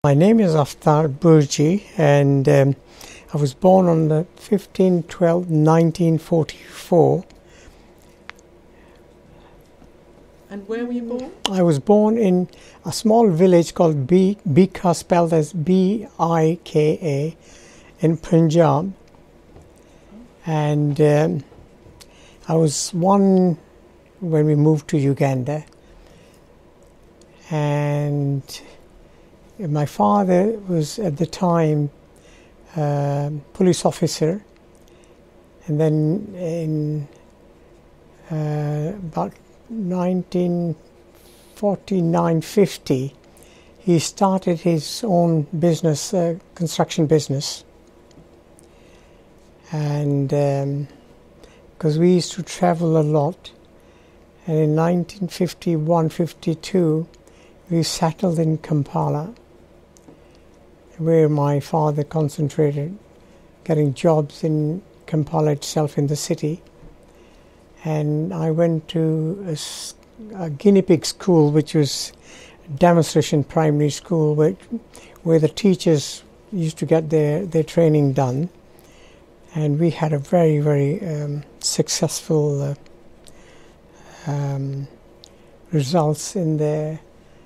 My name is Avtar Bhurji, and I was born on the 15/12/1944. And where were you born? I was born in a small village called Bika, spelled as Bika, in Punjab. And I was one when we moved to Uganda. And my father was at the time police officer, and then in about 1949-50 he started his own business, construction business. And because we used to travel a lot, and in 1951-52 we settled in Kampala, where my father concentrated, getting jobs in Kampala itself in the city. And I went to a guinea pig school, which was a demonstration primary school, where the teachers used to get their training done. And we had a very, very successful results in the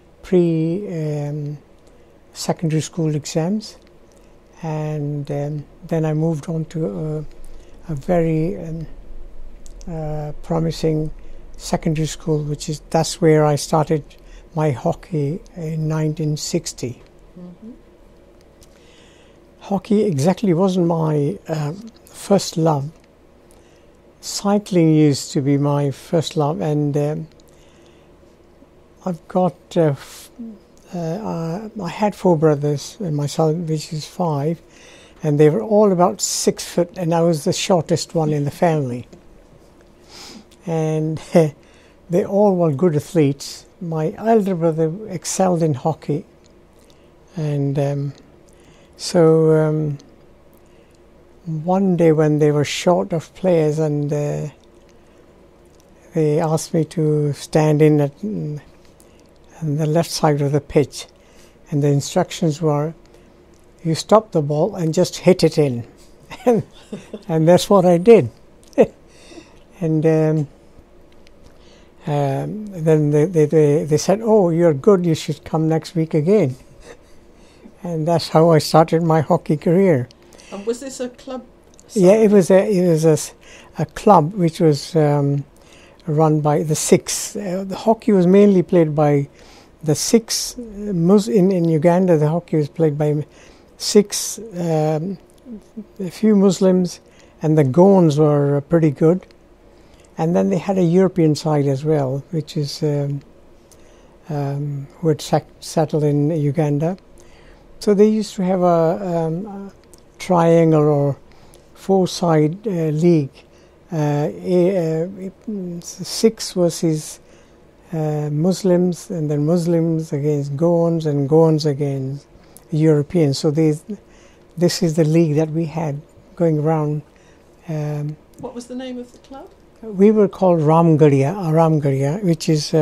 pre-secondary school exams. And then I moved on to a very promising secondary school, that's where I started my hockey in 1960. Mm-hmm. Hockey exactly wasn't my first love. Cycling used to be my first love, and I've got I had 4 brothers and myself, which is 5, and they were all about 6 foot, and I was the shortest one in the family. And they all were good athletes. My elder brother excelled in hockey, and so one day when they were short of players, and they asked me to stand in on the left side of the pitch, and the instructions were, you stop the ball and just hit it in. And that's what I did. And then they said, oh, you're good, you should come next week again. And that's how I started my hockey career. And was this a club side? Yeah, it was a club which was run by the Sikhs. The hockey was mainly played by the Sikhs. In Uganda, the hockey was played by Sikhs, a few Muslims, and the Goans were pretty good. And then they had a European side as well, which is who had settled in Uganda. So they used to have a triangle or 4-side league. 6 versus Muslims, and then Muslims against Goans, and Goans against Europeans. So this is the league that we had going around. What was the name of the club? We were called Ramgarhia, which is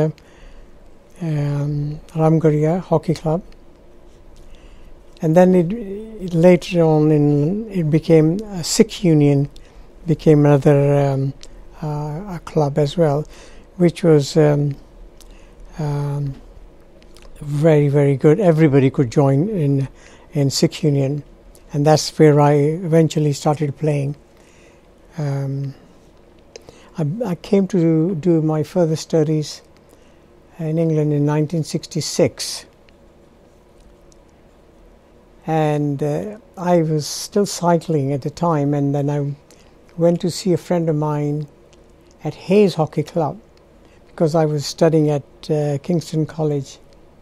Ramgarhia Hockey Club. And then it later on it became a Sikh Union, became another a club as well, which was very, very good. Everybody could join in Sikh Union, and that's where I eventually started playing. I came to do my further studies in England in 1966. And I was still cycling at the time, and then I went to see a friend of mine at Hayes Hockey Club, because I was studying at Kingston College.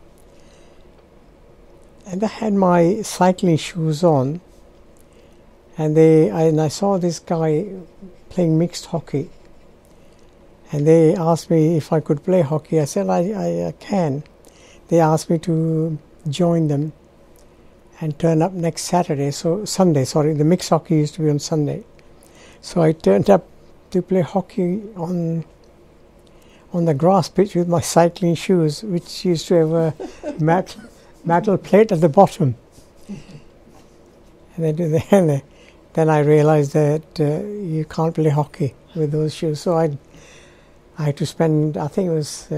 And I had my cycling shoes on, and I saw this guy playing mixed hockey. And they asked me if I could play hockey. I said I can. They asked me to join them and turn up next Sunday, the mixed hockey used to be on Sunday. So I turned up to play hockey on the grass pitch with my cycling shoes, which used to have a metal plate at the bottom. And then I realized that you can't play hockey with those shoes. So I had to spend, I think it was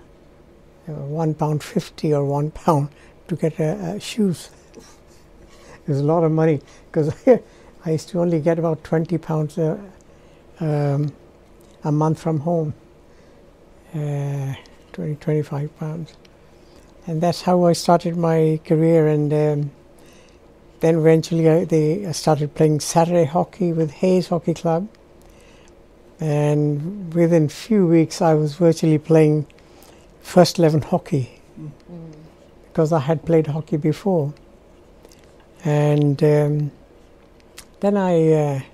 £1.50 or £1 to get shoes. It was a lot of money because I used to only get about £20 a month from home, 25 pounds. And that's how I started my career. And then eventually I started playing Saturday hockey with Hayes Hockey Club. And within a few weeks I was virtually playing first 11 hockey because I had played hockey before. And then I,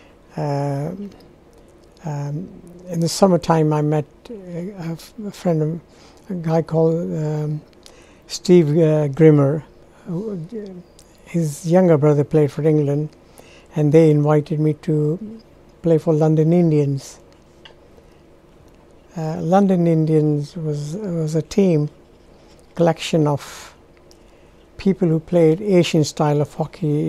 in the summertime, I met a friend, a guy called Steve Grimmer. His younger brother played for England, and they invited me to play for London Indians. London Indians was a team, collection of people who played Asian style of hockey.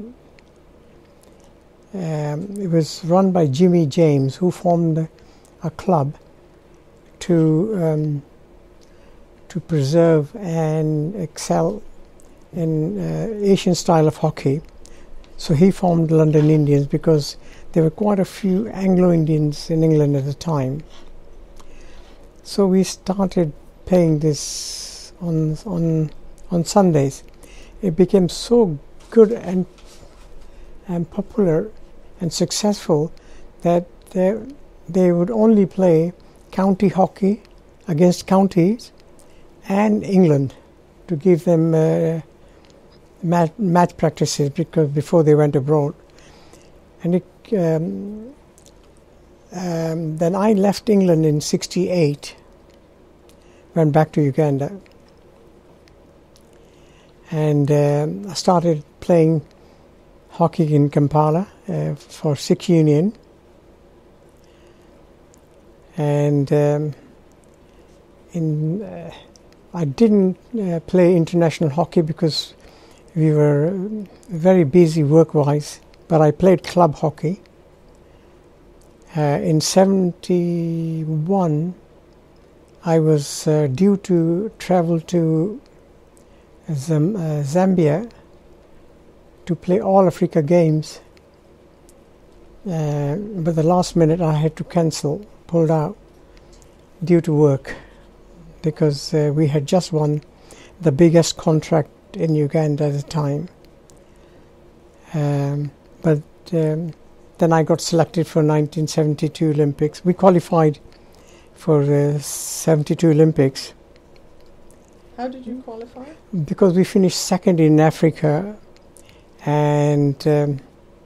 It was run by Jimmy James, who formed a club to preserve and excel in Asian style of hockey. So he formed London Indians because there were quite a few Anglo-Indians in England at the time. So we started playing this on Sundays. It became so good and popular and successful that they would only play county hockey against counties and England to give them match practices because before they went abroad. And then I left England in '68, went back to Uganda, and I started playing hockey in Kampala for Sikh Union. And I didn't play international hockey because we were very busy work-wise, but I played club hockey. In '71, I was due to travel to Zambia to play all Africa games, but the last minute I had to pulled out due to work, because we had just won the biggest contract in Uganda at the time. But then I got selected for 1972 Olympics. We qualified for the 72 Olympics. How did you qualify? Because we finished second in Africa, and there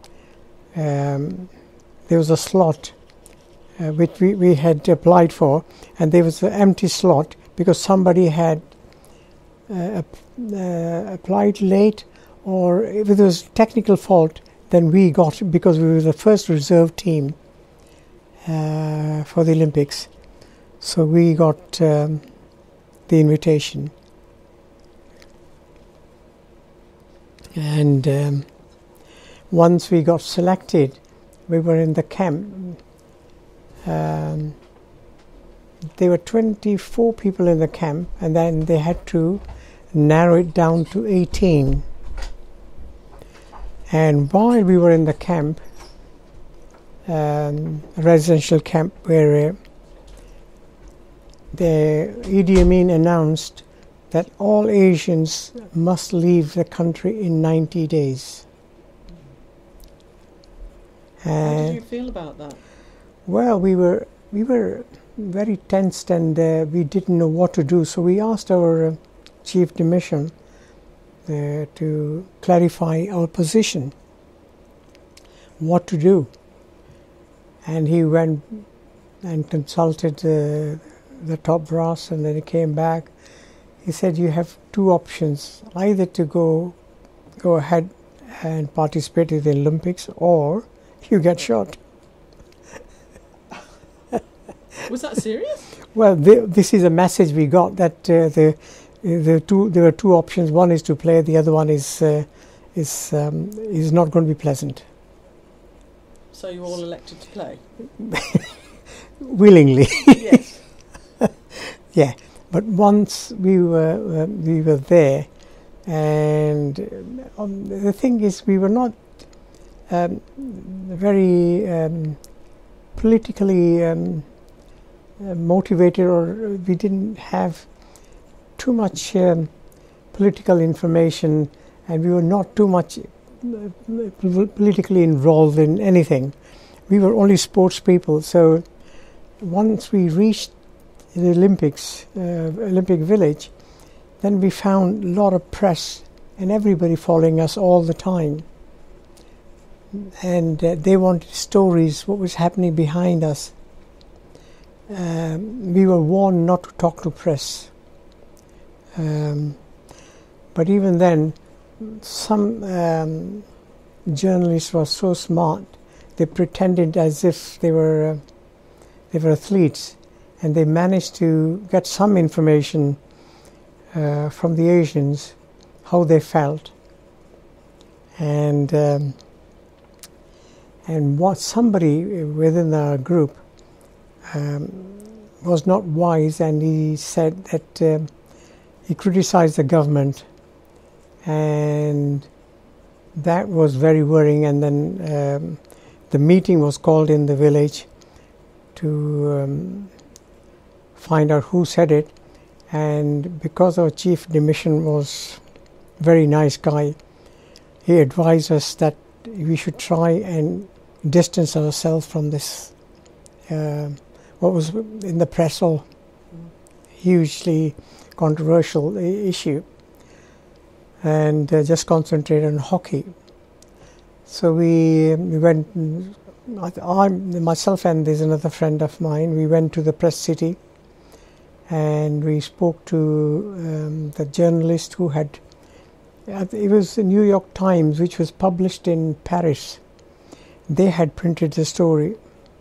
was a slot which we had applied for, and there was an empty slot because somebody had applied late, or if it was technical fault, then we got, because we were the first reserve team for the Olympics. So we got the invitation. And once we got selected, we were in the camp. There were 24 people in the camp, and then they had to narrow it down to 18. And while we were in the camp, a residential camp, where the Idi Amin announced that all Asians must leave the country in 90 days. How did you feel about that? Well, we were very tensed, and we didn't know what to do. So we asked our chief de mission to clarify our position, what to do. And he went and consulted the top brass, and then he came back. He said, you have two options: either to go ahead and participate in the Olympics, or you get shot. Was that serious? Well, this is a message we got, that the There were two options. One is to play. The other one is not going to be pleasant. So you all elected to play? Willingly. Yes. Yeah. But once we were there, and the thing is, we were not very politically motivated, or we didn't have too much political information, and we were not too much politically involved in anything. We were only sports people. So once we reached the Olympics, Olympic Village, then we found a lot of press and everybody following us all the time. And they wanted stories, what was happening behind us. We were warned not to talk to press. But even then, some journalists were so smart, they pretended as if they were athletes, and they managed to get some information from the Asians, how they felt. And what somebody within our group was not wise, and he said that he criticized the government, and that was very worrying. And then the meeting was called in the village to find out who said it, and because our chief de mission was a very nice guy, he advised us that we should try and distance ourselves from this what was in the press or hugely controversial issue, and just concentrate on hockey. So we went, myself and there's another friend of mine, we went to the press city, and we spoke to the journalist who had, it was the New York Times, which was published in Paris. They had printed the story.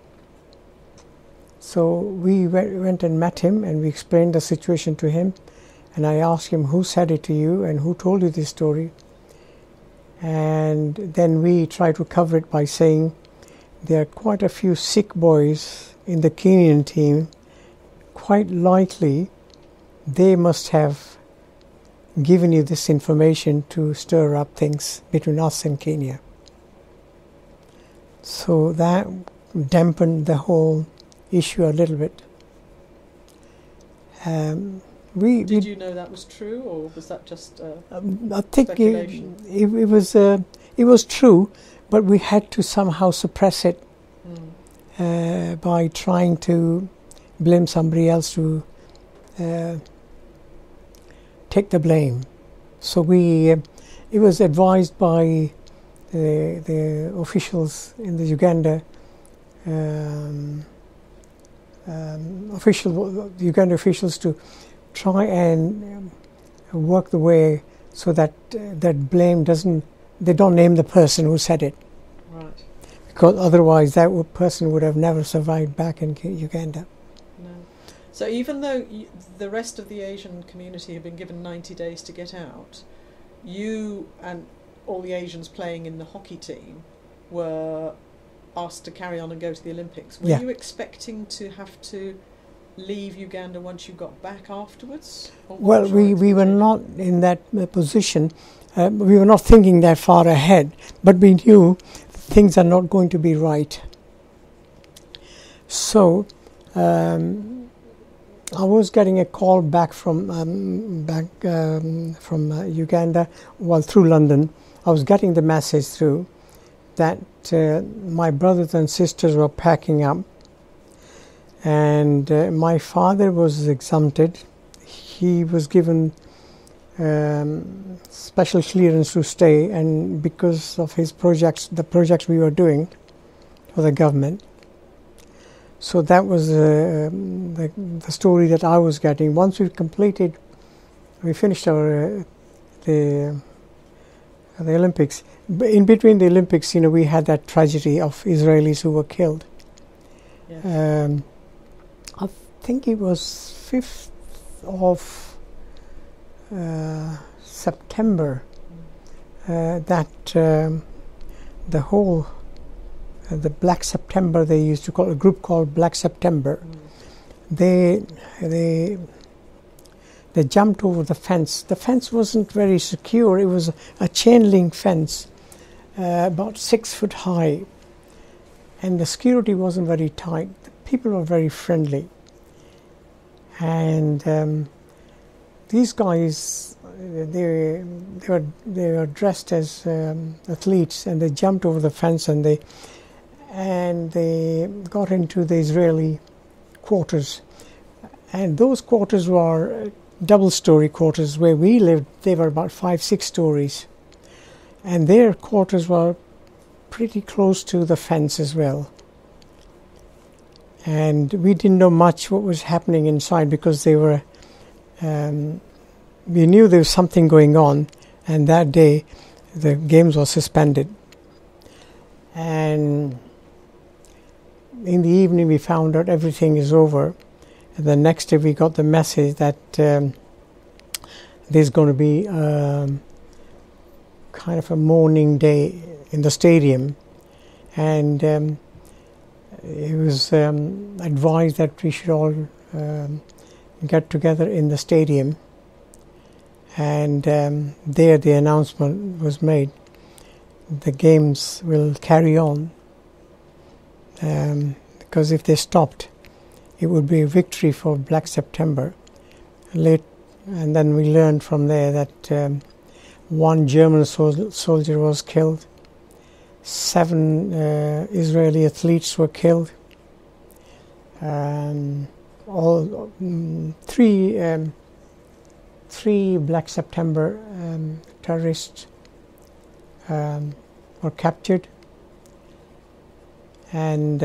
So we went and met him, and we explained the situation to him, and I asked him, who said it to you and who told you this story? And then we tried to cover it by saying there are quite a few Sikh boys in the Kenyan team. Quite likely they must have given you this information to stir up things between us and Kenya. So that dampened the whole issue a little bit. Did you know that was true, or was that just I think speculation? It was true, but we had to somehow suppress it by trying to blame somebody else to take the blame. So it was advised by the officials in the Uganda, Uganda officials, to try and work the way so that that blame they don't name the person who said it. Right. Because otherwise that person would have never survived back in Uganda. No. So even though the rest of the Asian community had been given 90 days to get out, you and all the Asians playing in the hockey team were asked to carry on and go to the Olympics. Were you expecting to have to leave Uganda once you got back afterwards? Well, we were not in that position. We were not thinking that far ahead, but we knew things are not going to be right. So I was getting a call back from Uganda, through London. I was getting the message through that my brothers and sisters were packing up, and my father was exempted. He was given special clearance to stay, and because of his the projects we were doing for the government. So that was the story that I was getting. Once we finished our the Olympics. In between the Olympics, we had that tragedy of Israelis who were killed. Yes. I think it was 5th of September that the whole the Black September, they used to call a group called Black September. They jumped over the fence. The fence wasn't very secure. It was a chain link fence, about 6 foot high, and the security wasn't very tight. The people were very friendly, and these guys, they were dressed as athletes, and they jumped over the fence, and they got into the Israeli quarters, and those quarters were double-story quarters. Where we lived, they were about 5-6 stories, and their quarters were pretty close to the fence as well. And we didn't know much what was happening inside, because they were we knew there was something going on, and that day the games were suspended. And in the evening we found out everything is over. And the next day we got the message that there's going to be kind of a mourning day in the stadium, and it was advised that we should all get together in the stadium, and there the announcement was made: the games will carry on, because if they stopped, it would be a victory for Black September. And then we learned from there that one German soldier was killed, 7 Israeli athletes were killed, three Black September terrorists were captured, and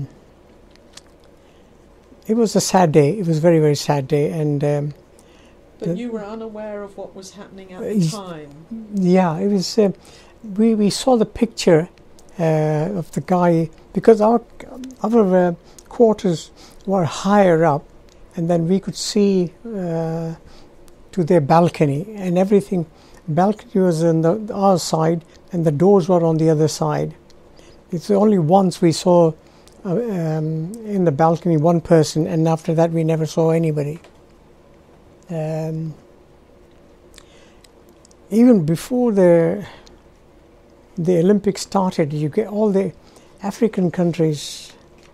it was a sad day. It was a very, very sad day. And but you were unaware of what was happening at the time. Yeah, it was. We saw the picture of the guy, because our quarters were higher up, and then we could see to their balcony and everything. Balcony was on our side, and the doors were on the other side. It's only once we saw in the balcony one person, and after that we never saw anybody. Even before the Olympics started, you get all the African countries.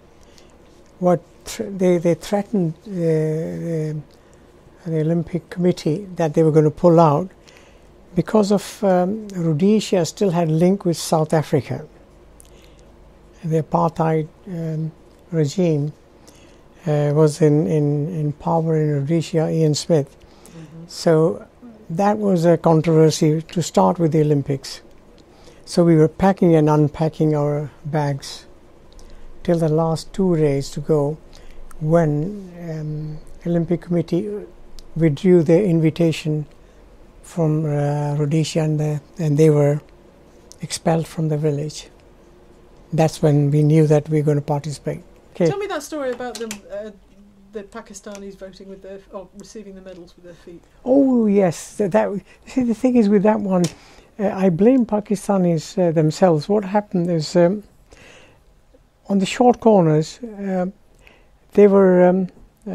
They threatened the Olympic Committee that they were going to pull out because of Rhodesia still had link with South Africa. The apartheid regime was in power in Rhodesia, Ian Smith. Mm-hmm. So that was a controversy to start with the Olympics. So we were packing and unpacking our bags till the last 2 days to go, when Olympic Committee withdrew their invitation from Rhodesia, and they were expelled from the village. That's when we knew that we were going to participate. Okay. Tell me that story about the Pakistanis voting with or receiving the medals with their feet. Oh yes, see, the thing is with that one, I blame Pakistanis themselves. What happened is on the short corners, they were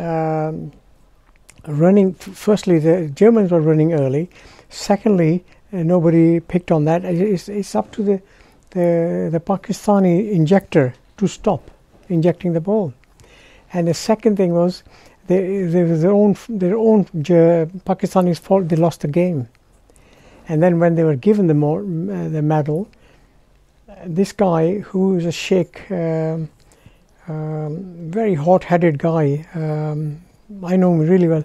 running. Firstly, the Germans were running early. Secondly, nobody picked on that. It's up to the Pakistani injector to stop injecting the ball. And the second thing was there was their own Pakistanis' fault. They lost the game. And then when they were given the medal, this guy, who is a sheikh, very hot-headed guy, I know him really well.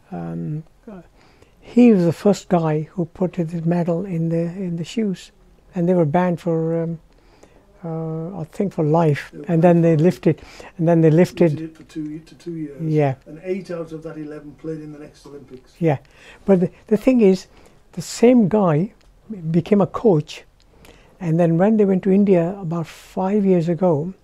He was the first guy who put the medal in the shoes, and they were banned for I think for life. And then they lifted. It for 2 years. Yeah. And 8 out of that 11 played in the next Olympics. Yeah, but the thing is, the same guy became a coach, and then when they went to India about 5 years ago,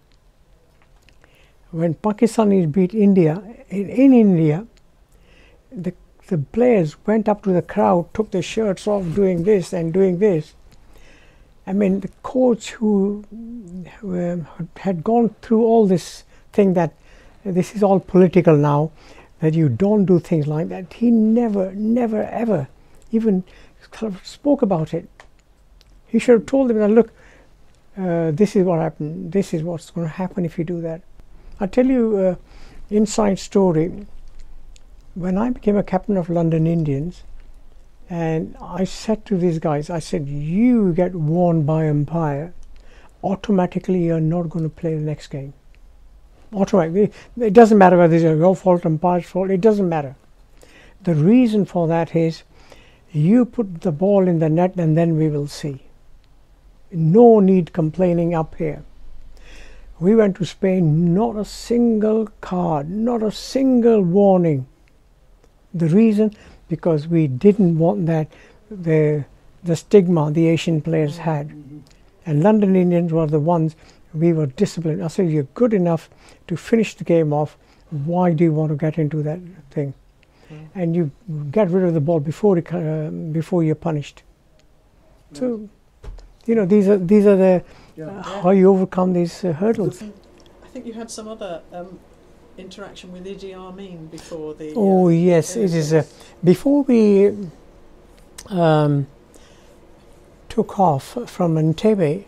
when Pakistanis beat India in India, the the players went up to the crowd, took their shirts off, doing this and doing this. I mean, the coach who had gone through all this thing that this is all political now, that you don't do things like that, he never ever even spoke about it. He should have told them that, look, this is what happened, this is what's going to happen if you do that. I'll tell you an inside story. When I became a captain of London Indians, and I said to these guys, I said, you get warned by umpire, automatically you're not going to play the next game. Automatically. It doesn't matter whether it's your fault, umpire's fault, it doesn't matter. The reason for that is, you put the ball in the net and then we will see. No need complaining up here. We went to Spain, not a single card, not a single warning. The reason, because we didn't want that, the stigma the Asian players had. And London Indians were the ones, we were disciplined. I said, you're good enough to finish the game off, why do you want to get into that thing? And you get rid of the ball before you're punished. So, you know, these are the how you overcome these hurdles. I think you had some other interaction with Idi Amin before the. Oh yes, it is. Before we took off from Entebbe,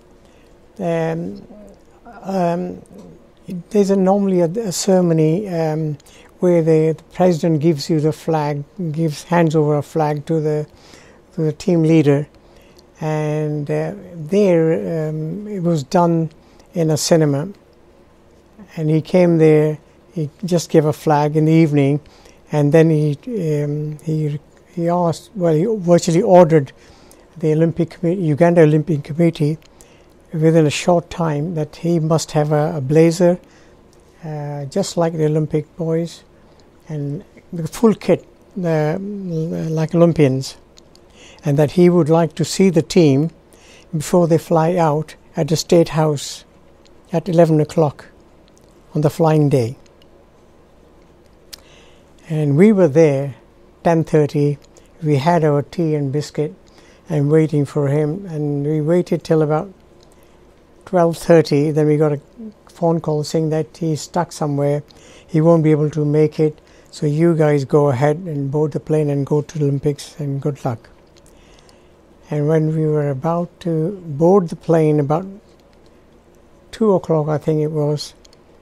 there's normally a ceremony where the president gives you the flag, hands over a flag to the team leader, and it was done in a cinema, and he came there. He just gave a flag in the evening, and then he asked. Well, he virtually ordered the Uganda Olympic Committee within a short time that he must have a blazer, just like the Olympic boys, and the full kit, like Olympians, and that he would like to see the team before they fly out at the State House at 11 o'clock on the flying day. And we were there 10:30. We had our tea and biscuit and waiting for him, and we waited till about 12:30. Then we got a phone call saying that he's stuck somewhere, he won't be able to make it, so you guys go ahead and board the plane and go to the Olympics, and good luck. And when we were about to board the plane, about 2 o'clock I think it was,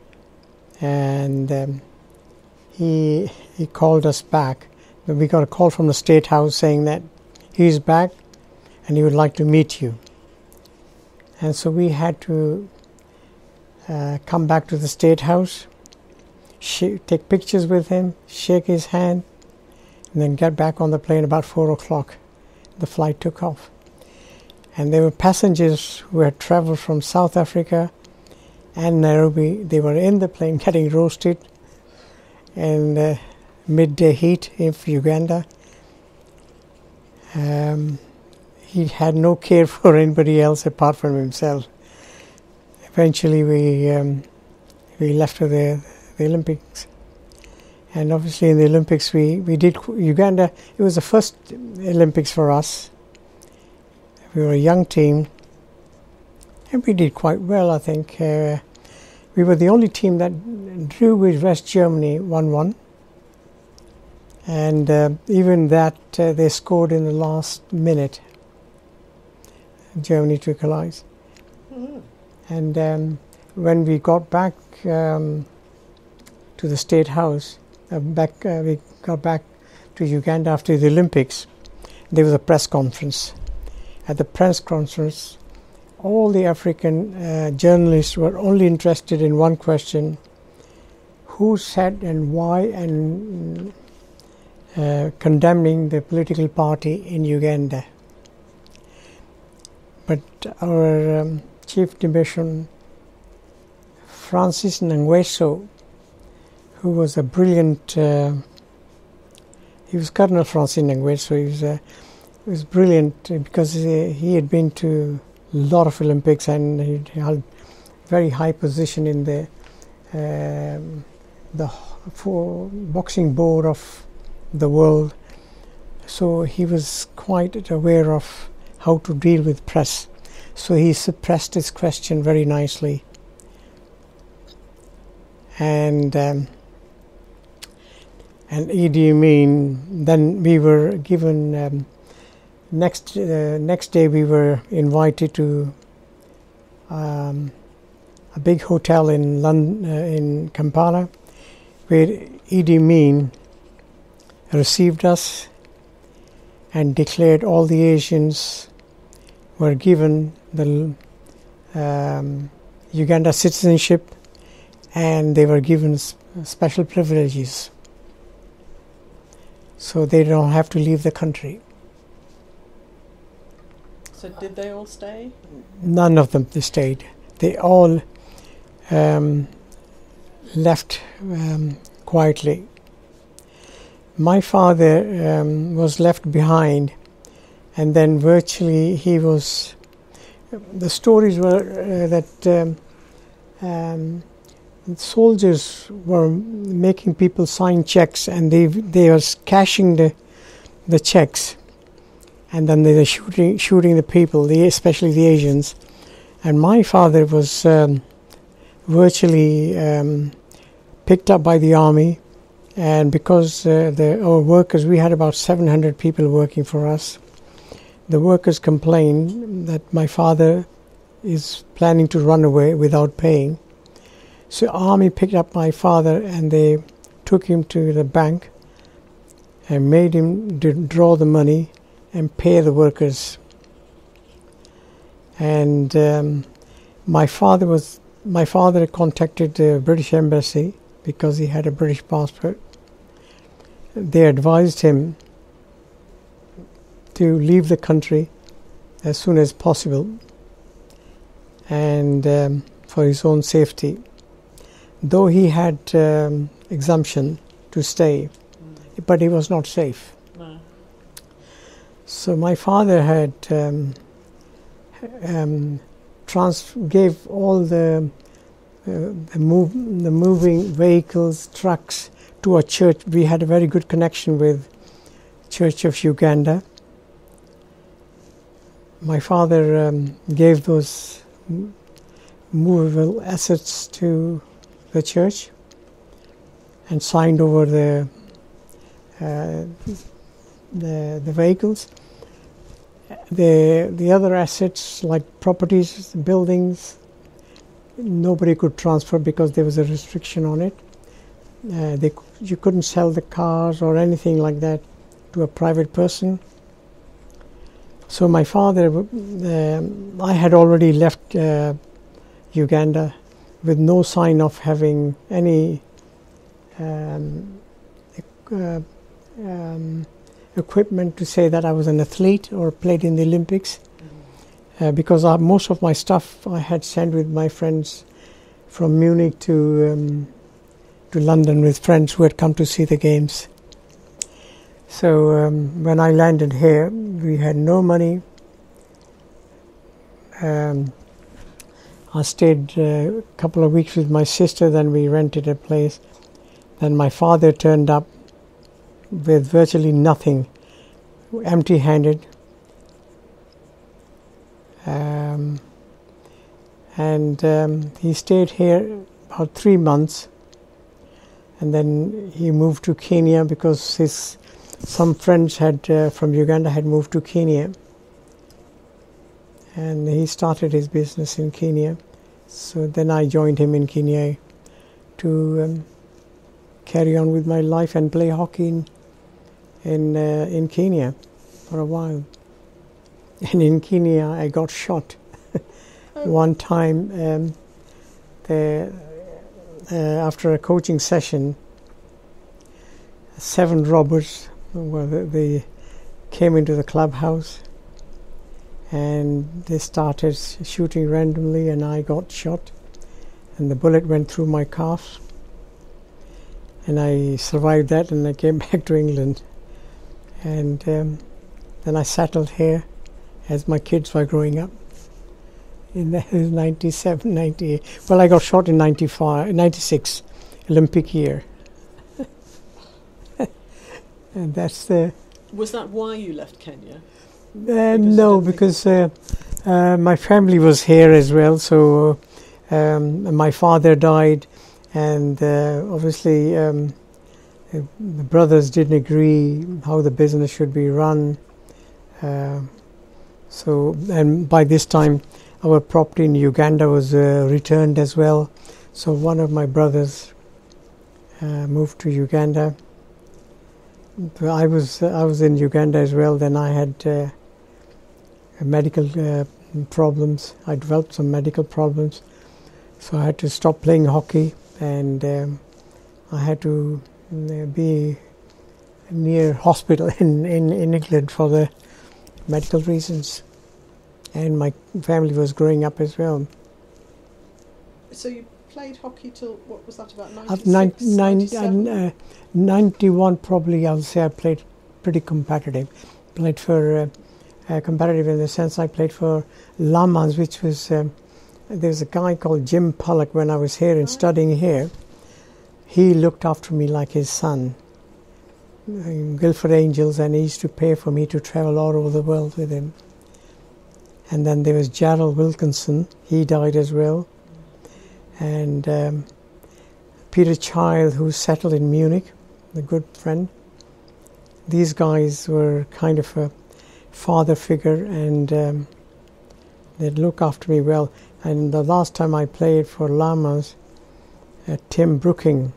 and he called us back. We got a call from the State House saying that he's back and he would like to meet you. And so we had to come back to the State House, take pictures with him, shake his hand, and then get back on the plane about 4 o'clock. The flight took off. And there were passengers who had traveled from South Africa and Nairobi. They were in the plane getting roasted in the midday heat of Uganda. He had no care for anybody else apart from himself. Eventually we left for the Olympics. And obviously in the Olympics we did Uganda. It was the first Olympics for us. We were a young team and we did quite well, I think. We were the only team that drew with West Germany 1-1. And even that they scored in the last minute. Germany to equalize. And when we got back to the State House, we got back to Uganda after the Olympics, there was a press conference. At the press conference, all the African journalists were only interested in one question: who said and why, and condemning the political party in Uganda. But our chief division, Francis Nangweso, who was a brilliant, he was Colonel Francis Nangweso, he was brilliant because he had been to a lot of Olympics and he held very high position in the boxing board of the world. So he was quite aware of how to deal with press. So he suppressed his question very nicely. And Idi Amin, then we were given, next day we were invited to a big hotel in London, in Kampala, where Idi Amin received us and declared all the Asians were given the Uganda citizenship, and they were given special privileges, so they don't have to leave the country. So did they all stay? None of them stayed. They all left quietly. My father was left behind, and then virtually he was. The stories were that soldiers were making people sign checks, and they were cashing the checks, and then they were shooting the people, especially the Asians. And my father was virtually picked up by the army, and because our workers, we had about 700 people working for us, the workers complained that my father is planning to run away without paying. So army picked up my father, and they took him to the bank and made him draw the money and pay the workers. And my father contacted the British Embassy because he had a British passport. They advised him to leave the country as soon as possible, and for his own safety. Though he had exemption to stay, but he was not safe. No. So my father had gave all the moving vehicles, trucks to a church. We had a very good connection with Church of Uganda. My father gave those movable assets to the church and signed over the vehicles. The other assets, like properties, buildings, nobody could transfer because there was a restriction on it. You couldn't sell the cars or anything like that to a private person. So my father, I had already left Uganda with no sign of having any equipment to say that I was an athlete or played in the Olympics, because most of my stuff I had sent with my friends from Munich to London with friends who had come to see the games. So when I landed here, we had no money. I stayed a couple of weeks with my sister, then we rented a place. Then my father turned up with virtually nothing, empty-handed. He stayed here about 3 months, and then he moved to Kenya because some friends from Uganda had moved to Kenya, and he started his business in Kenya. So then I joined him in Kenya to carry on with my life and play hockey in Kenya for a while. And in Kenya I got shot. One time after a coaching session, 7 robbers they came into the clubhouse, and they started shooting randomly, and I got shot, and the bullet went through my calf, and I survived that, and I came back to England, and then I settled here as my kids were growing up in 97, 98. Well, I got shot in 96, Olympic year. And that's the Was that why you left Kenya? No, because my family was here as well. So my father died, and obviously the brothers didn't agree how the business should be run. So, and by this time, our property in Uganda was returned as well. So one of my brothers moved to Uganda. I was in Uganda as well. Then I had medical problems. I developed some medical problems, so I had to stop playing hockey, and I had to be near hospital in England for the medical reasons, and my family was growing up as well. So you played hockey till, what was that, about 91 probably. I would say I played pretty competitive. Played for competitive in the sense I played for Lamans, which was there was a guy called Jim Pollock when I was here and studying here. He looked after me like his son, Guildford Angels, and he used to pay for me to travel all over the world with him. And then there was Gerald Wilkinson, he died as well. And Peter Child, who settled in Munich, a good friend. These guys were kind of a father figure, and they'd look after me well. And the last time I played for Lamas, Tim Brooking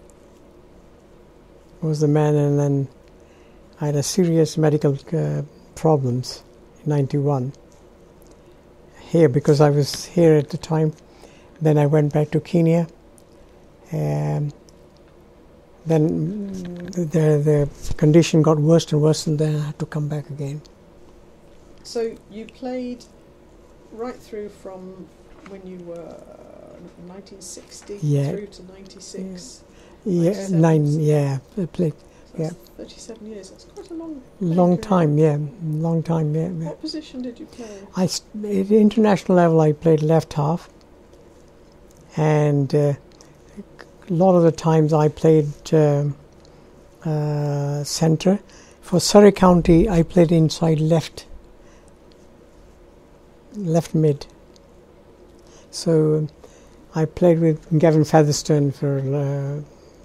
was the man, and then I had a serious medical problems in 91 here, because I was here at the time. Then I went back to Kenya, and then the condition got worse and worse, and then I had to come back again. So you played right through from when you were 1960 through to 96. Yeah, I played. So yeah, 37 years. That's quite a long time. Yeah, long time. Yeah. What position did you play? At international level, I played left half, and a lot of the times I played centre. For Surrey County, I played inside left mid. So I played with Gavin Featherstone for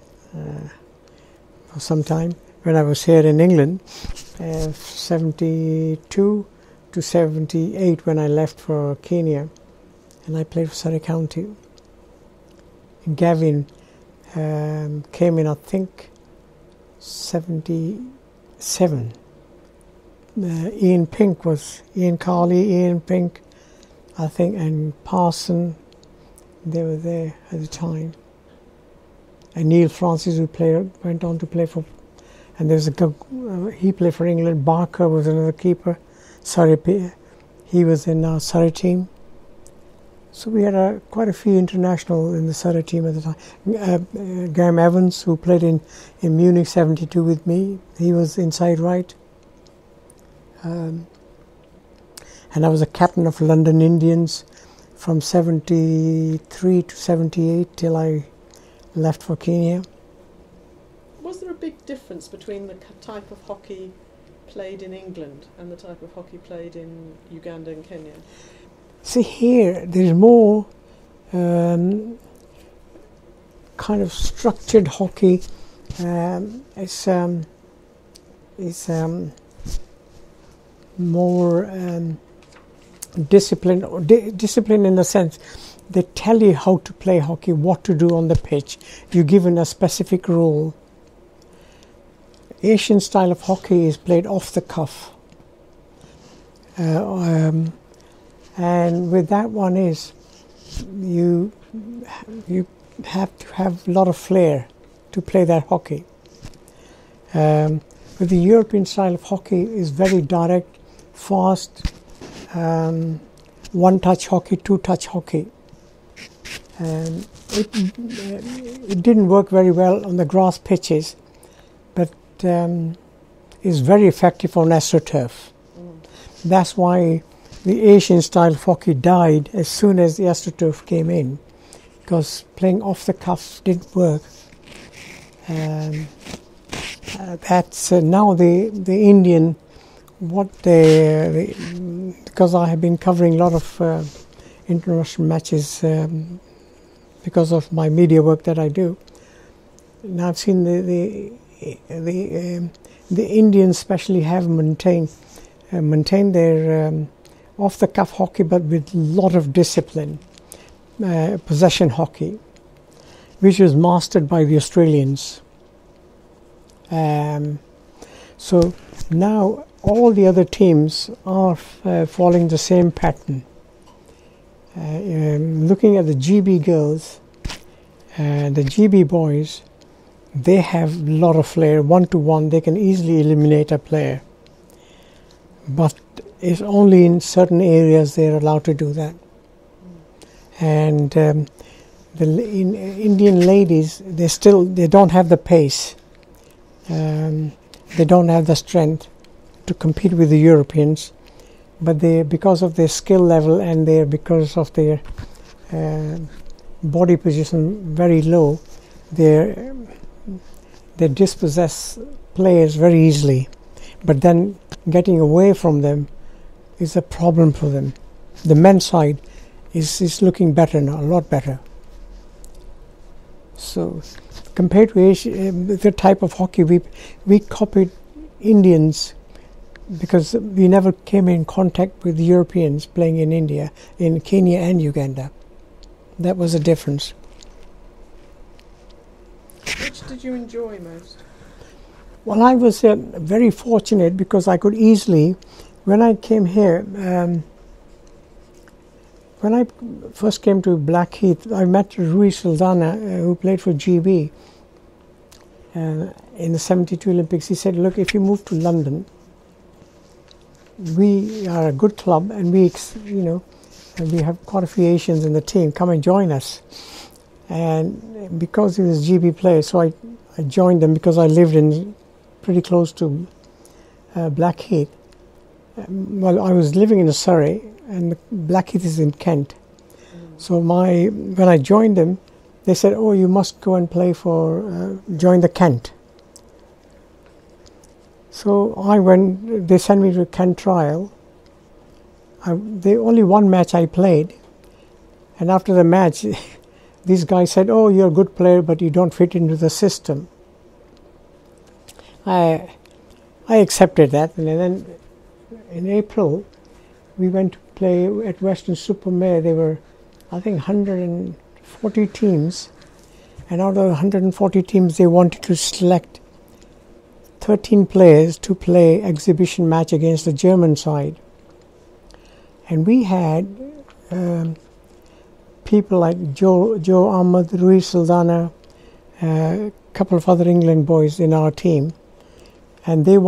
some time when I was here in England, 72 to 78 when I left for Kenya, and I played for Surrey County. And Gavin came in, I think, 77. Ian Carley, Ian Pink, I think, and Parson, they were there at the time. And Neil Francis, who went on to play for, and there's he played for England. Barker was another keeper. Surrey, he was in our Surrey team. So we had quite a few international in the Surrey team at the time. Graham Evans, who played in Munich 72 with me, he was inside right. And I was a captain of London Indians from 73 to 78 till I left for Kenya. Was there a big difference between the type of hockey played in England and the type of hockey played in Uganda and Kenya? See, here there's more kind of structured hockey. It's more discipline in the sense they tell you how to play hockey, what to do on the pitch. You're given a specific role. Asian style of hockey is played off the cuff. And with that one is you have to have a lot of flair to play that hockey. But the European style of hockey is very direct, fast, one-touch hockey, two-touch hockey. It didn't work very well on the grass pitches, but is very effective on AstroTurf. That's why the Asian style of hockey died as soon as the AstroTurf came in, because playing off the cuff didn't work. that's now the Indian, because I have been covering a lot of international matches because of my media work that I do. And I've seen the Indians especially have maintained their off-the-cuff hockey, but with a lot of discipline, possession hockey, which was mastered by the Australians. So now all the other teams are following the same pattern. Looking at the GB girls, the GB boys, they have a lot of flair. 1-to-1, they can easily eliminate a player. But it's only in certain areas they're allowed to do that. And the Indian ladies, they don't have the pace. They don't have the strength to compete with the Europeans. But because of their skill level and because of their body position very low, they dispossess players very easily. But then getting away from them is a problem for them. The men's side is looking better now, a lot better. So compared to Asia, the type of hockey we copied Indians, because we never came in contact with Europeans playing in India, in Kenya and Uganda. That was a difference. Which did you enjoy most? Well, I was very fortunate because I could easily, when I came here, when I first came to Blackheath, I met Rui Saldana, who played for GB in the 72 Olympics. He said, look, if you move to London, we are a good club and we have quite a few Asians in the team, come and join us. And because he was a GB player, so I joined them because I lived in pretty close to Blackheath. Well, I was living in Surrey, and Blackheath is in Kent. So when I joined them, they said, "Oh, you must go and play join the Kent." So I went. They sent me to a Kent trial. The only one match I played, and after the match, these guys said, "Oh, you're a good player, but you don't fit into the system." I accepted that, and then in April, we went to play at Western Supermare. There were, I think, 140 teams, and out of the 140 teams, they wanted to select 13 players to play exhibition match against the German side. And we had people like Joe Ahmed, Rui Saldana, a couple of other England boys in our team, and they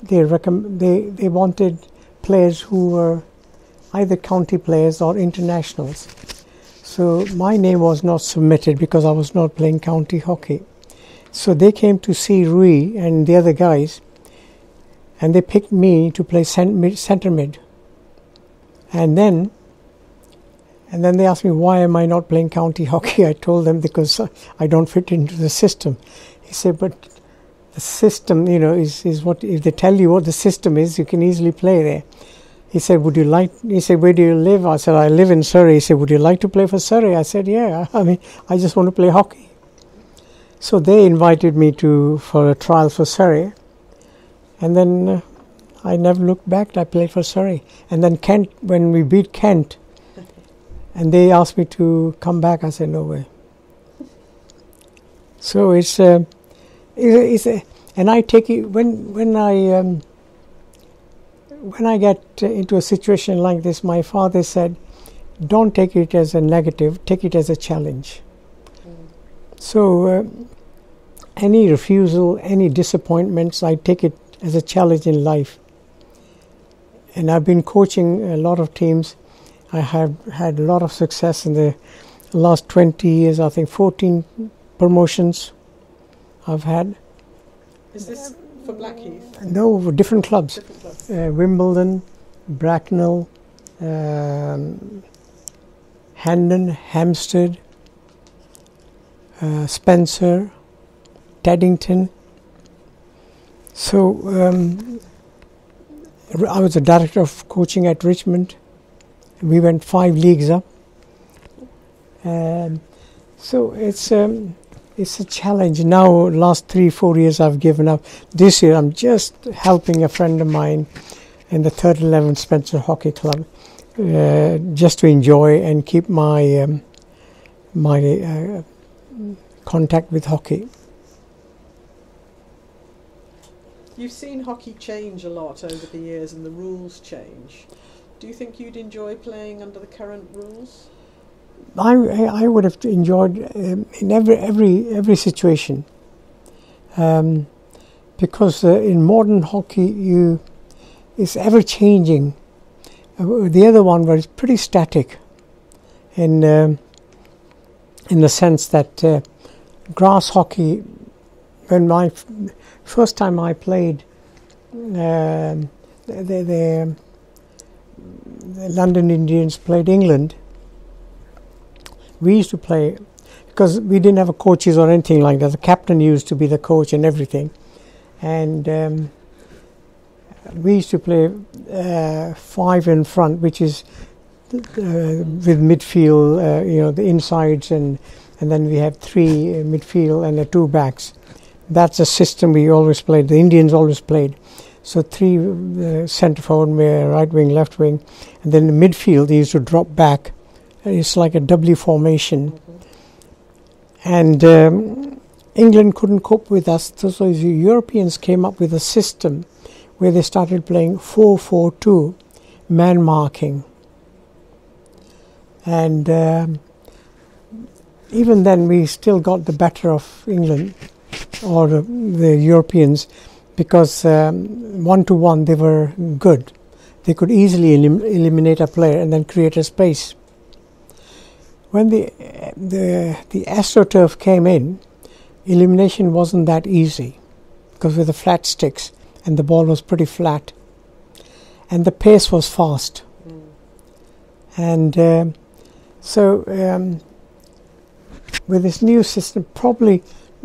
wanted players who were either county players or internationals. So my name was not submitted because I was not playing county hockey. So they came to see Rui and the other guys, and they picked me to play centre mid. And then they asked me, why am I not playing county hockey? I told them because I don't fit into the system. He said, but the system, is what, if they tell you what the system is, you can easily play there. He said, he said, where do you live? I said, I live in Surrey. He said, would you like to play for Surrey? I said, yeah, I just want to play hockey. So they invited me for a trial for Surrey. And then I never looked back. I played for Surrey. And then Kent, when we beat Kent, and they asked me to come back, I said, no way. So and I take it, when I get into a situation like this, my father said, don't take it as a negative, take it as a challenge. So any refusal, any disappointments, I take it as a challenge in life. And I've been coaching a lot of teams. I have had a lot of success in the last 20 years. I think 14 promotions I've had. Is this for Blackheath? No, for different clubs. Different clubs. Wimbledon, Bracknell, Hendon, Hampstead, Spencer, Teddington. So I was the director of coaching at Richmond. We went 5 leagues up. So it's a challenge. Now, last 3-4 years I've given up. This year I'm just helping a friend of mine in the 3rd 11 Spencer Hockey Club, just to enjoy and keep my contact with hockey. You've seen hockey change a lot over the years and the rules change. Do you think you'd enjoy playing under the current rules? I would have enjoyed in every situation, because in modern hockey it's ever changing. The other one was pretty static in the sense that grass hockey. When my first time I played, the London Indians played England. We used to play, because we didn't have coaches or anything like that. The captain used to be the coach and everything. And we used to play 5 in front, which is with midfield, the insides, and then we have 3 midfield and 2 backs. That's a system we always played. The Indians always played. So 3 centre forward, right wing, left wing, and then the midfield they used to drop back. It's like a W formation. And England couldn't cope with us, so the Europeans came up with a system where they started playing 4-4-2, man marking. And even then we still got the better of England or the Europeans, because 1-to-1 they were good. They could easily eliminate a player and then create a space. When the AstroTurf came in, elimination wasn't that easy, because with the flat sticks and the ball was pretty flat and the pace was fast. And so with this new system, probably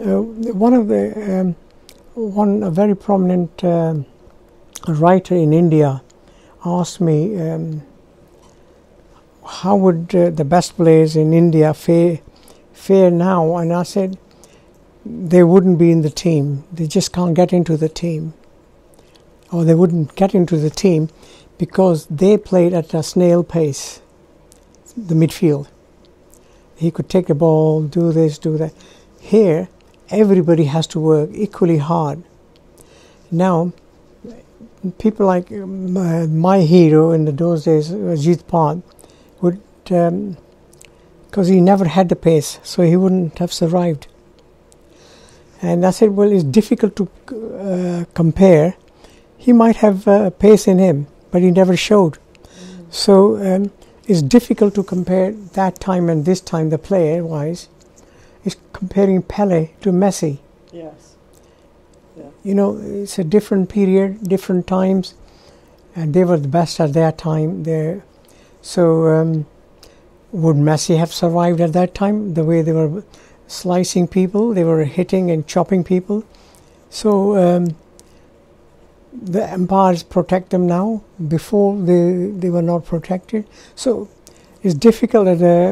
a very prominent writer in India asked me, how would the best players in India fare now? And I said, they wouldn't be in the team. They just can't get into the team. Or they wouldn't get into the team because they played at a snail pace, the midfield. He could take the ball, do this, do that. Here, everybody has to work equally hard. Now, people like my hero in those days, Ajit Pant, would, because he never had the pace, so he wouldn't have survived. And I said, well, it's difficult to compare. He might have pace in him, but he never showed. So it's difficult to compare that time and this time, the player-wise. It's comparing Pele to Messi. Yes. Yeah. It's a different period, different times, and they were the best at their time. So would Messi have survived at that time, the way they were slicing people, they were hitting and chopping people? So the umpires protect them now. Before they were not protected. So it's difficult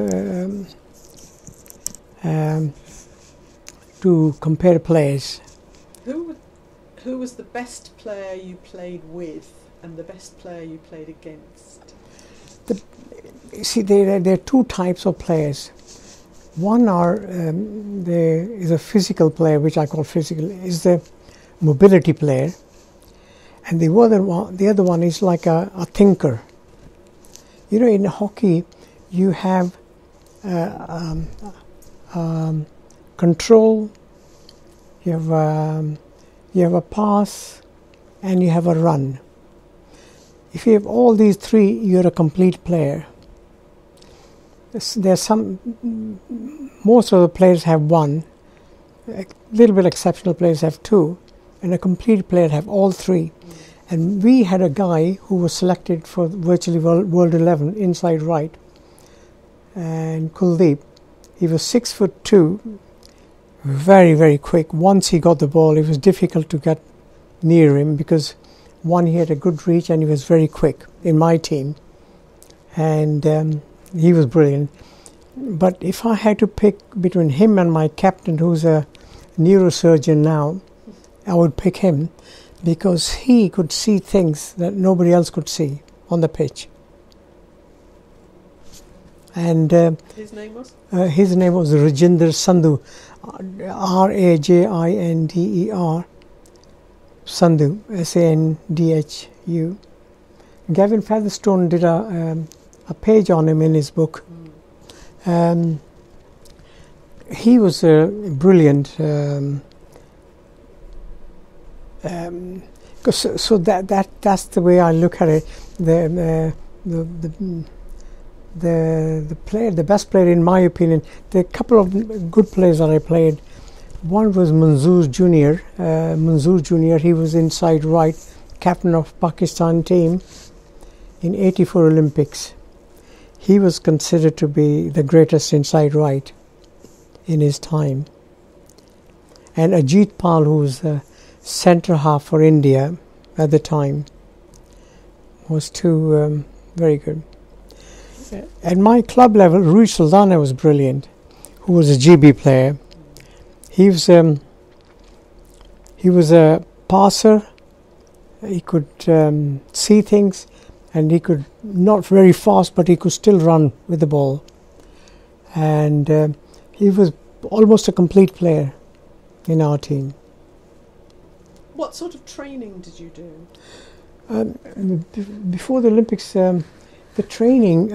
to compare players. Who was the best player you played with and the best player you played against? See, there are 2 types of players. One there is a physical player, which I call physical, is the mobility player. And the other one is like a thinker. In hockey, you have control, you have a pass, and you have a run. If you have all these 3, you're a complete player. Most of the players have 1. A little bit exceptional players have 2, and a complete player have all 3. And we had a guy who was selected for virtually World 11, inside right, and Kuldeep. He was 6'2", very, very quick. Once he got the ball, it was difficult to get near him because one, he had a good reach and he was very quick in my team, and he was brilliant. But if I had to pick between him and my captain, who's a neurosurgeon now, I would pick him because he could see things that nobody else could see on the pitch. And his name was? His name was Rajinder Sandhu, Rajinder, Sandhu, Sandhu. Gavin Featherstone did a page on him in his book. He was brilliant. So that's the way I look at it. The best player in my opinion. There are a couple of good players that I played. One was Manzoor Junior. He was inside right, captain of Pakistan team in '84 Olympics. He was considered to be the greatest inside right in his time. And Ajit Pal, who was the centre half for India at the time, was too very good. At my club level, Rui Saldana was brilliant, who was a GB player. He was a passer. He could see things, and he could, not very fast, but he could still run with the ball. And he was almost a complete player in our team. What sort of training did you do? Before the Olympics, the training,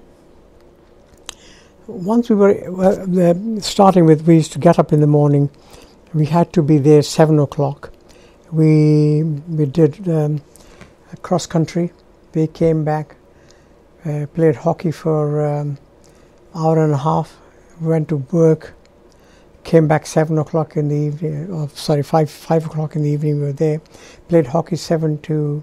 once we were starting with, we used to get up in the morning. We had to be there 7 o'clock. We did cross country. We came back, played hockey for hour and a half, went to work, came back 7 o'clock in the evening, 5 o'clock in the evening we were there, played hockey 7 to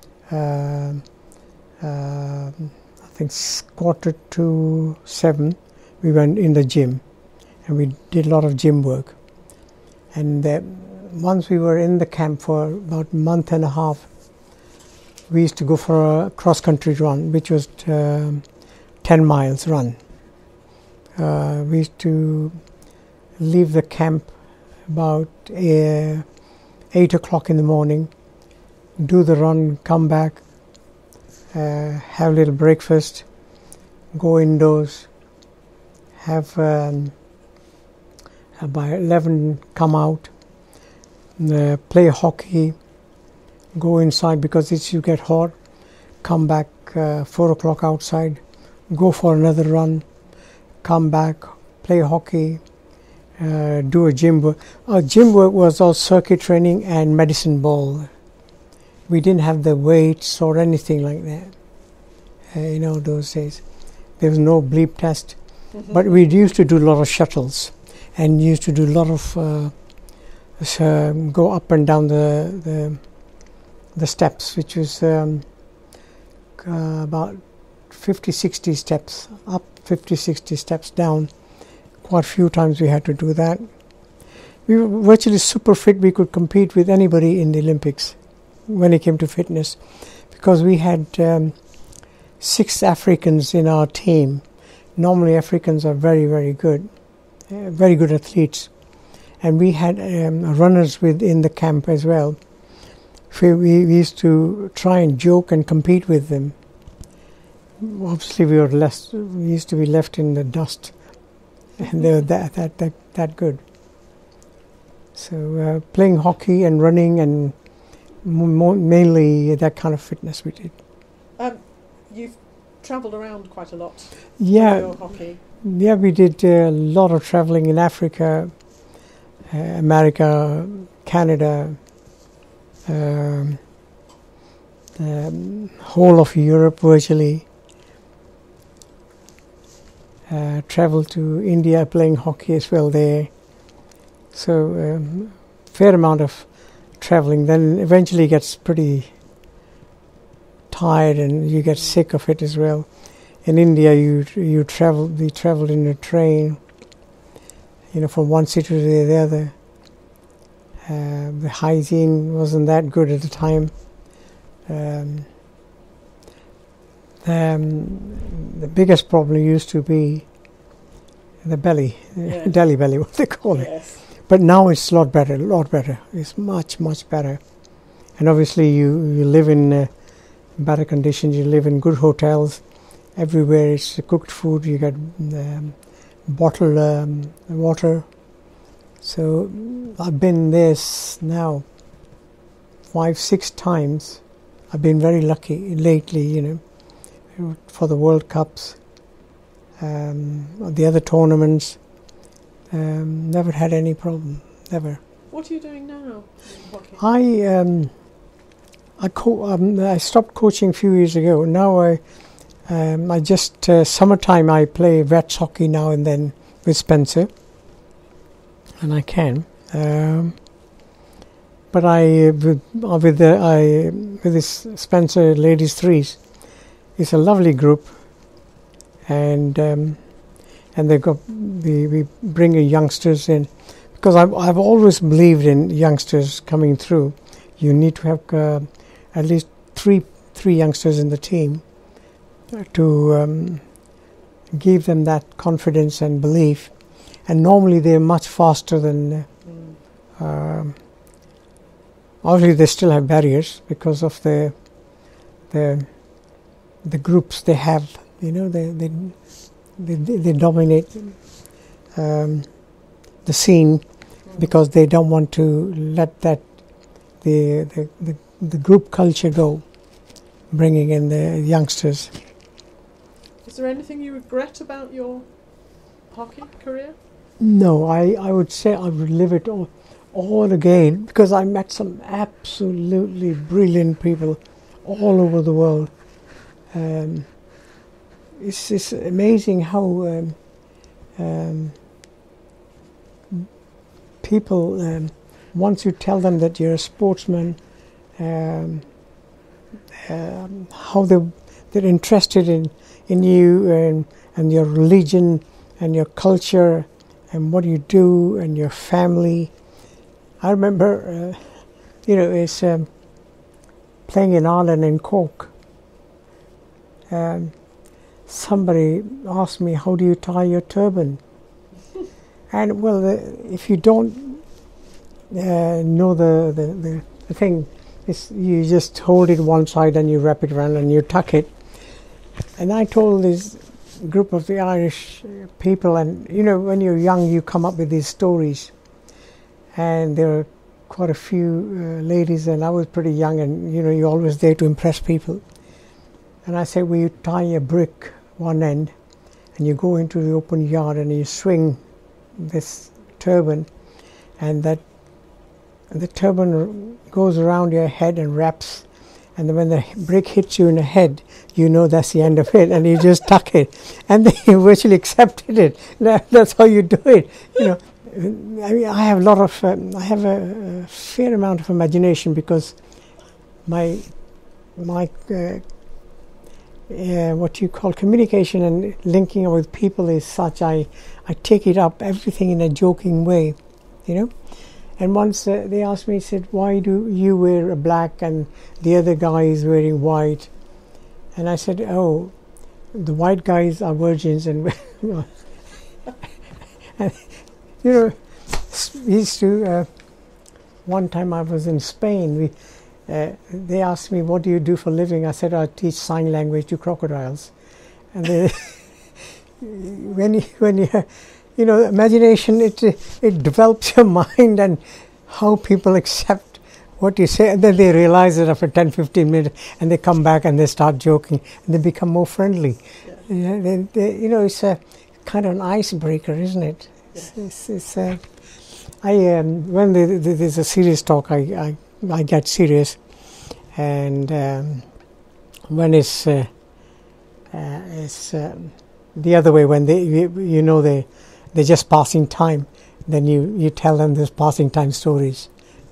I think 6:45. We went in the gym and we did a lot of gym work. And once we were in the camp for about a month and a half, we used to go for a cross-country run, which was 10 miles run. We used to leave the camp about 8 o'clock in the morning, do the run, come back, have a little breakfast, go indoors, have by 11 come out, play hockey, go inside because you get hot, come back 4 o'clock outside, go for another run, come back, play hockey, do a gym work. Our gym work was all circuit training and medicine ball. We didn't have the weights or anything like that. Those days. There was no bleep test. Mm-hmm. But we used to do a lot of shuttles and used to do a lot of go up and down the steps, which was about 50-60 steps up, 50-60 steps down. Quite a few times we had to do that. We were virtually super fit. We could compete with anybody in the Olympics when it came to fitness, because we had 6 Africans in our team. Normally Africans are very, very good athletes. And we had runners within the camp as well. We used to try and joke and compete with them. Obviously we used to be left in the dust. And they were that good. So playing hockey and running and mainly that kind of fitness we did. You've travelled around quite a lot with your hockey. Yeah, we did a lot of travelling in Africa, America, Canada, the whole of Europe virtually. Travelled to India playing hockey as well there. So fair amount of travelling. Then eventually gets pretty tired and you get sick of it as well. In India, we travelled in a train, from one city to the other, The hygiene wasn't that good at the time. The biggest problem used to be the belly, Yeah. deli belly, what they call it. Yes. But now it's a lot better. It's much, much better. And obviously you live in better conditions, you live in good hotels. Everywhere it's cooked food, you get bottled water. So I've been there now 5-6 times. I've been very lucky lately, for the World Cups, the other tournaments. Never had any problem, never. What are you doing now in hockey? I stopped coaching a few years ago. Now I just summertime I play vet hockey now and then with Spencer, and I can. But with this Spencer Ladies Threes, it's a lovely group, and they we bring youngsters in, because I've always believed in youngsters coming through. You need to have at least three youngsters in the team to give them that confidence and belief. And normally they're much faster than. Obviously, they still have barriers because of the groups they have. They dominate the scene because they don't want to let the group culture go, bringing in the youngsters. Is there anything you regret about your hockey career? No, I would say I would live it all again, because I met some absolutely brilliant people all over the world. It's amazing how people, once you tell them that you're a sportsman, how they're interested in you and your religion and your culture and what you do and your family. I remember, it's playing in Ireland in Cork. Somebody asked me, how do you tie your turban? And well, if you don't know the thing, you just hold it one side and you wrap it around and you tuck it. And I told this group of the Irish people, and when you're young you come up with these stories, and there were quite a few ladies, and I was pretty young, and you're always there to impress people. And I said, well, you tie a brick one end and you go into the open yard and you swing this turban, and the turban goes around your head and wraps, and then when the brick hits you in the head, that's the end of it, and you just tuck it, and they virtually accepted it. That's how you do it. I mean, I have a fair amount of imagination, because my what you call communication and linking up with people is such. I take it up everything in a joking way, And once they asked me, said, why do you wear a black and the other guy is wearing white? And I said, oh, the white guys are virgins, and used to. One time I was in Spain. They asked me, what do you do for a living? I said, I teach sign language to crocodiles. And they, when you imagination, it develops your mind and how people accept what you say, and then they realize it after 10-15 minutes, and they come back and they start joking, and they become more friendly. Yeah. It's a kind of an icebreaker, isn't it? Yeah. When there's a serious talk, I get serious, and when it's the other way, when they're just passing time, then you tell them this passing time stories.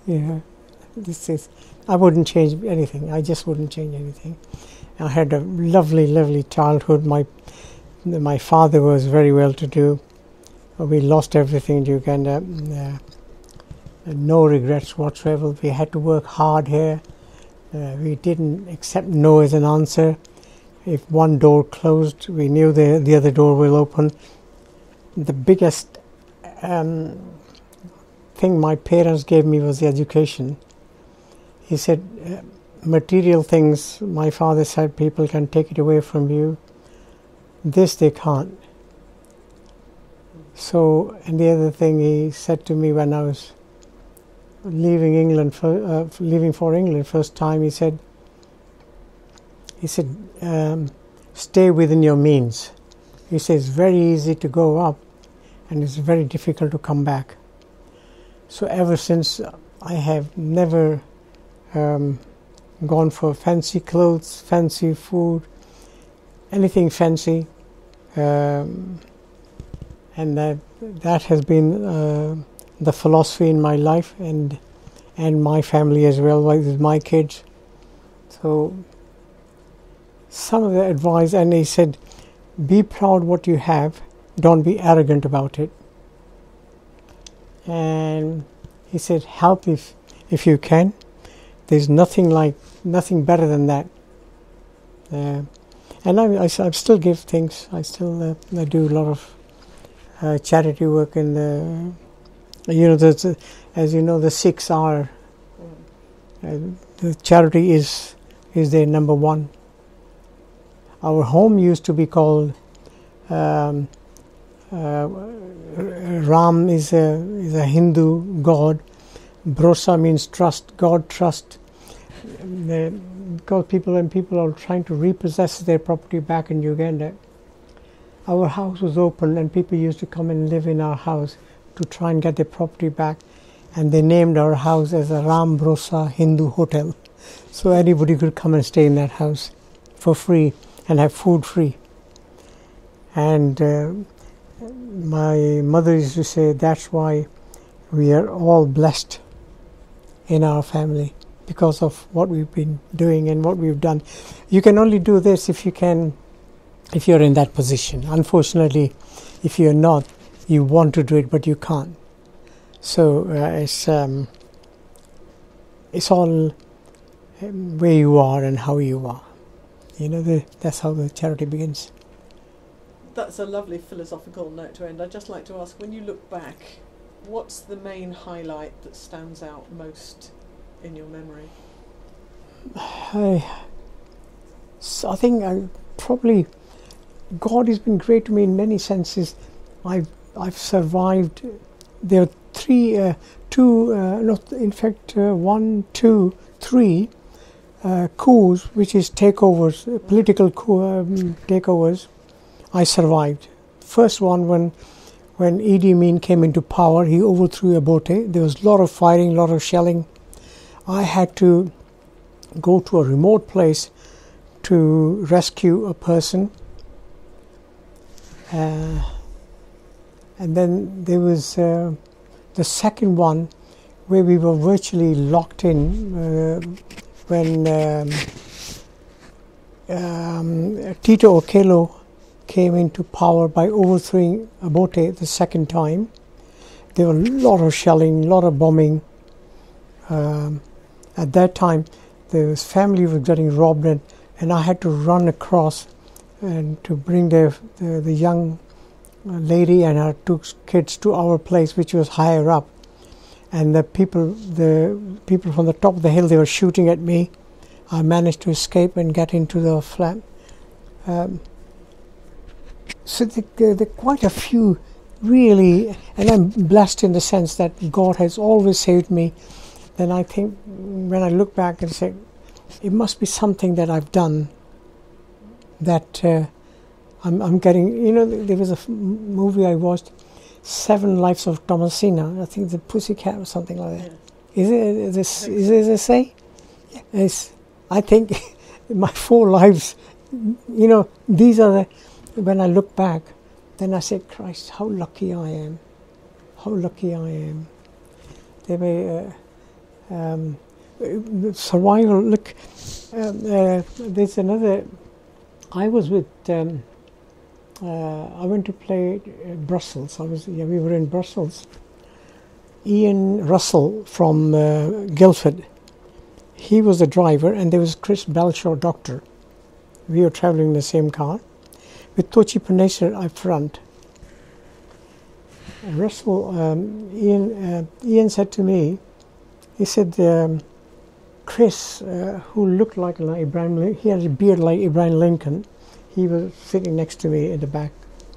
I wouldn't change anything. I just wouldn't change anything. I had a lovely childhood. My father was very well to do. We lost everything in Uganda. no regrets whatsoever. We had to work hard here. We didn't accept no as an answer. If one door closed, we knew the other door will open. The biggest thing my parents gave me was the education. He said, material things, my father said, people can take it away from you. This they can't. So, and the other thing he said to me when I was leaving for England first time, he said, stay within your means. He says, it's very easy to go up and it's very difficult to come back. So ever since, I have never gone for fancy clothes, fancy food, anything fancy. And that has been the philosophy in my life and my family as well, with my kids. So some of the advice, and he said, be proud what you have, don't be arrogant about it. And he said, help if you can. There's nothing better than that. And I still give things. I still I do a lot of charity work in the, as you know, the Sikhs are, the charity is their number one. Our home used to be called Ram is a Hindu god. Bharosa means trust, God trust. Because people are trying to repossess their property back in Uganda, our house was open and people used to come and live in our house to try and get their property back, and they named our house as a Ram Bharosa Hindu Hotel. So anybody could come and stay in that house for free and have food free. And my mother used to say, that's why we are all blessed in our family, because of what we've been doing and what we've done. You can only do this if you're in that position. Unfortunately, if you're not, you want to do it, but you can't. So it's all where you are and how you are. That's how the charity begins. That's a lovely philosophical note to end. I'd just like to ask, when you look back, what's the main highlight that stands out most in your memory? I think probably God has been great to me in many senses. I've survived. There are three coups, which is takeovers, political takeovers. I survived. First one, when Idi Amin came into power, he overthrew Obote. There was a lot of firing, a lot of shelling. I had to go to a remote place to rescue a person. And then there was the second one, where we were virtually locked in when Tito Okello came into power by overthrowing Obote the second time. There were a lot of shelling, a lot of bombing. At that time, the family was getting robbed, and I had to run across and to bring the young lady and her two kids to our place, which was higher up. And the people from the top of the hill, they were shooting at me. I managed to escape and get into the flat. So there are quite a few, really, and I'm blessed in the sense that God has always saved me. Then I think, when I look back and say, it must be something that I've done that I'm getting. There was a movie I watched, 7 Lives of Thomasina. I think the Pussycat or something like that. Yeah. Is it a say? Yes. I think my 4 lives. These are the. When I look back, then I say, Christ, how lucky I am. How lucky I am. They were survival. Look, there's another. I was with. I went to play Brussels. We were in Brussels, Ian Russell from Guildford. He was the driver, and there was Chris Belshaw, doctor. We were traveling in the same car with Tochi Panesar up front. Russell, Ian said to me, he said, Chris, who looked like Abraham, he had a beard like Abraham Lincoln. He was sitting next to me at the back.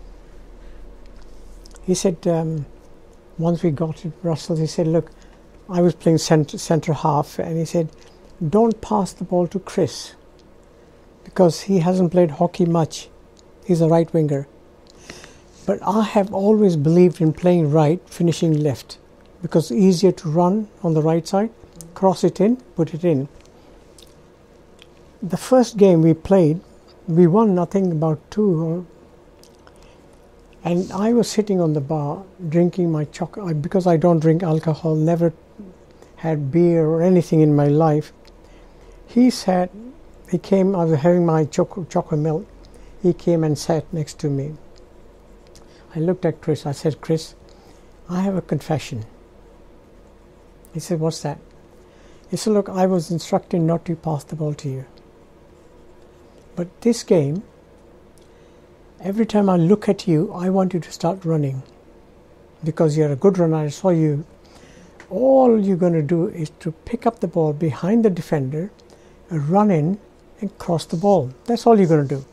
He said, once we got it, Russell, he said, look, I was playing centre half, and he said, don't pass the ball to Chris, because he hasn't played hockey much. He's a right winger. But I have always believed in playing right, finishing left, because it's easier to run on the right side, cross it in, put it in. The first game we played, we won, I think, about 2. And I was sitting on the bar drinking my chocolate, because I don't drink alcohol, never had beer or anything in my life. He came, I was having my chocolate milk. He came and sat next to me. I looked at Chris. I said, Chris, I have a confession. He said, what's that? He said, look, I was instructed not to pass the ball to you. But this game, every time I look at you, I want you to start running. Because you're a good runner, I saw you. All you're going to do is to pick up the ball behind the defender, run in and cross the ball. That's all you're going to do.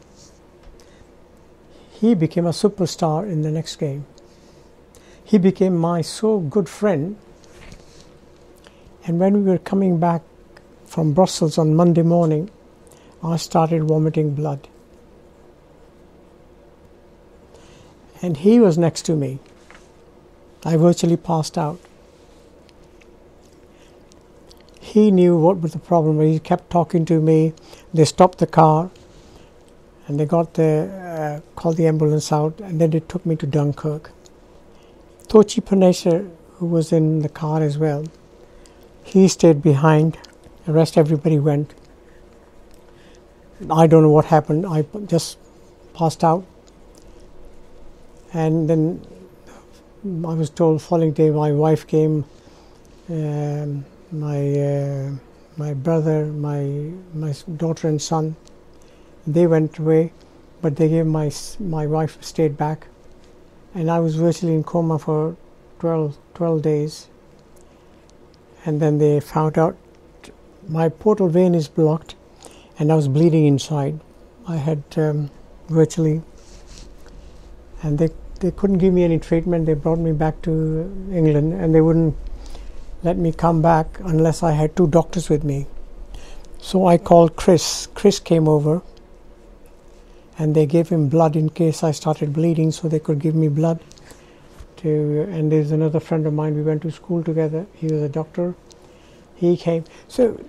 He became a superstar in the next game. He became my so good friend. And when we were coming back from Brussels on Monday morning, I started vomiting blood. And he was next to me. I virtually passed out. He knew what was the problem. He kept talking to me. They stopped the car, and they got called the ambulance out, and then they took me to Dunkirk. Tochi Panesar, who was in the car as well, he stayed behind. The rest, everybody went. I don't know what happened. I just passed out. And then I was told following day my wife came, my brother, my daughter and son, they went away, but they gave my wife stayed back, and I was virtually in coma for 12 days. And then they found out my portal vein is blocked, and I was bleeding inside. I had virtually, and they couldn't give me any treatment. They brought me back to England, and they wouldn't let me come back unless I had 2 doctors with me. So I called Chris. Chris came over, and they gave him blood in case I started bleeding, so they could give me blood. And there's another friend of mine, we went to school together. He was a doctor. He came. So,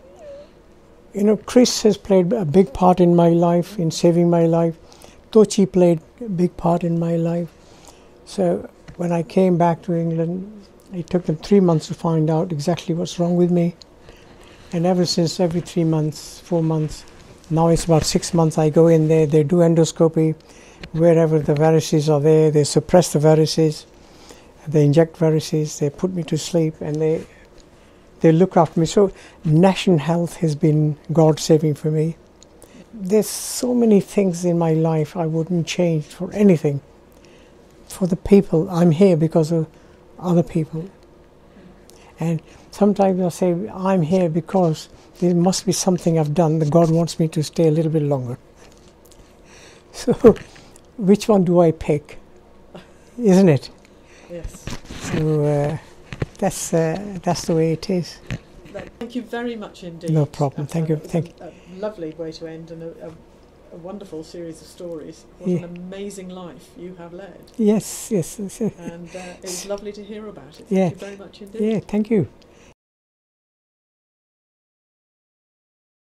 Chris has played a big part in my life, in saving my life. Tochi played a big part in my life. So when I came back to England, it took them 3 months to find out exactly what's wrong with me. And ever since, every 3 months, 4 months, now it's about 6 months, I go in there, they do endoscopy. Wherever the varices are there, they suppress the varices. They inject varices, they put me to sleep, and they look after me. So national health has been God-saving for me. There's so many things in my life I wouldn't change for anything. For the people, I'm here because of other people. And sometimes I say, I'm here because there must be something I've done that God wants me to stay a little bit longer. So which one do I pick? Isn't it? Yes. So that's the way it is. Thank you very much indeed. No problem. Thank you. A lovely way to end, and a wonderful series of stories. What an amazing life you have led. Yes. And it was lovely to hear about it. Thank you very much indeed. Yeah, thank you.